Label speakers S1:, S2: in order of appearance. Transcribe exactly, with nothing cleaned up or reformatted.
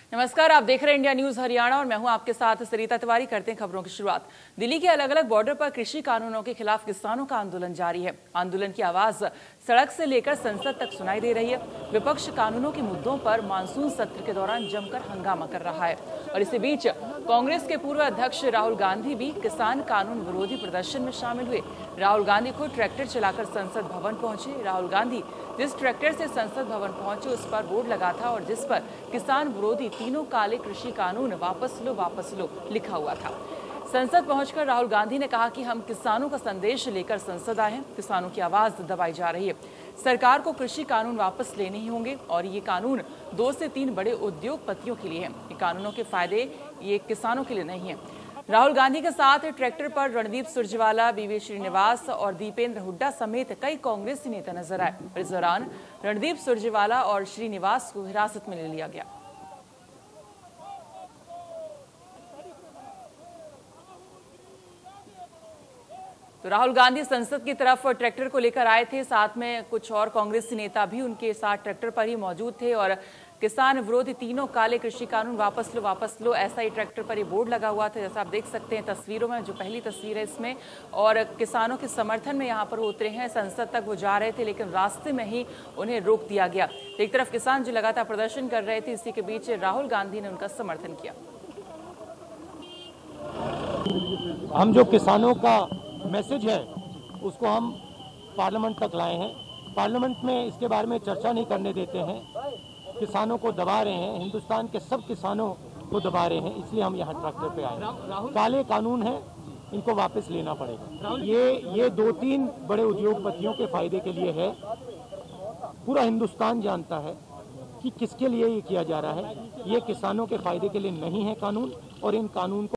S1: नमस्कार, आप देख रहे हैं इंडिया न्यूज हरियाणा और मैं हूं आपके साथ सरिता तिवारी। करते हैं खबरों की शुरुआत। दिल्ली के अलग अलग बॉर्डर पर कृषि कानूनों के खिलाफ किसानों का आंदोलन जारी है। आंदोलन की आवाज सड़क से लेकर संसद तक सुनाई दे रही है। विपक्ष कानूनों के मुद्दों पर मानसून सत्र के दौरान जमकर हंगामा कर रहा है और इसी बीच कांग्रेस के पूर्व अध्यक्ष राहुल गांधी भी किसान कानून विरोधी प्रदर्शन में शामिल हुए। राहुल गांधी खुद ट्रैक्टर चलाकर संसद भवन पहुंचे। राहुल गांधी जिस ट्रैक्टर से संसद भवन पहुंचे उस पर बोर्ड लगा था और जिस पर किसान विरोधी तीनों काले कृषि कानून वापस लो वापस लो लिखा हुआ था। संसद पहुंचकर राहुल गांधी ने कहा कि हम किसानों का संदेश लेकर संसद आए हैं। किसानों की आवाज दबाई जा रही है। सरकार को कृषि कानून वापस लेने ही होंगे और ये कानून दो से तीन बड़े उद्योगपतियों के लिए हैं। ये कानूनों के फायदे ये किसानों के लिए नहीं है। राहुल गांधी के साथ ट्रैक्टर पर रणदीप सुरजेवाला, बीवी श्रीनिवास और दीपेंद्र हुड्डा समेत कई कांग्रेसी नेता नजर आए। इस दौरान रणदीप सुरजेवाला और श्रीनिवास को हिरासत में ले लिया गया। तो राहुल गांधी संसद की तरफ ट्रैक्टर को लेकर आए थे। साथ में कुछ और कांग्रेसी नेता भी उनके साथ ट्रैक्टर पर ही मौजूद थे और किसान विरोधी तीनों काले कृषि कानून वापस लो वापस लो ऐसा ही ट्रैक्टर पर ही बोर्ड लगा हुआ था, जैसा आप देख सकते हैं तस्वीरों में। जो पहली तस्वीर है इसमें, और किसानों के समर्थन में यहाँ पर उतरे हैं। संसद तक वो जा रहे थे लेकिन रास्ते में ही उन्हें रोक दिया गया। एक तरफ किसान जो लगातार प्रदर्शन कर रहे थे, इसी के बीच राहुल गांधी ने उनका समर्थन किया।
S2: हम जो किसानों का मैसेज है उसको हम पार्लियामेंट तक लाए हैं। पार्लियामेंट में इसके बारे में चर्चा नहीं करने देते हैं, किसानों को दबा रहे हैं, हिंदुस्तान के सब किसानों को दबा रहे हैं, इसलिए हम यहाँ ट्रैक्टर पे आए हैं। काले कानून हैं, इनको वापस लेना पड़ेगा। ये ये दो तीन बड़े उद्योगपतियों के फायदे के लिए है। पूरा हिंदुस्तान जानता है कि किसके लिए ये किया जा रहा है। ये किसानों के फायदे के लिए नहीं है कानून, और इन कानून को